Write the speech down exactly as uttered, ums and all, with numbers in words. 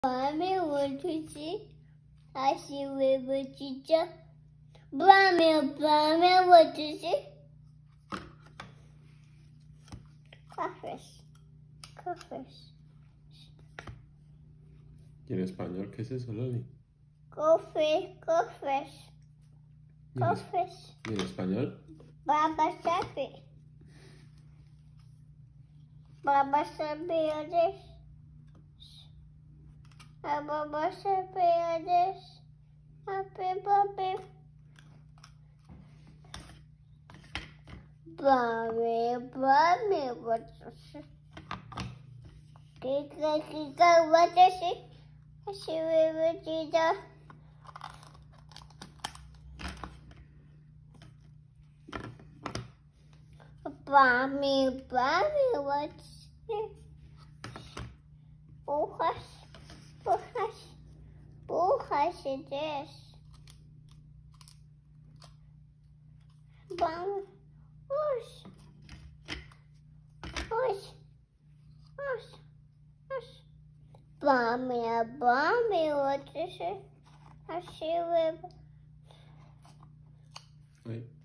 Mommy, want to see? I see river teacher. Mommy, mommy, want to see? Cofres, cofres. ¿Y en español qué es eso, Loli? Cofres, cofres, ¿Y en, es- cofres. ¿Y en español? Baba sabe. Baba sabe others. Baba sabe others. Happy Bobby. Bobby, Bobby, what is it? Kika, Kika, what is it? I see river teacher. Bobby, Bobby, what's it? Bujas, bujas, bujas it is. Bum, hush, hush, hush, hush. Bummy, Bummy, what is it? I see river. Ay.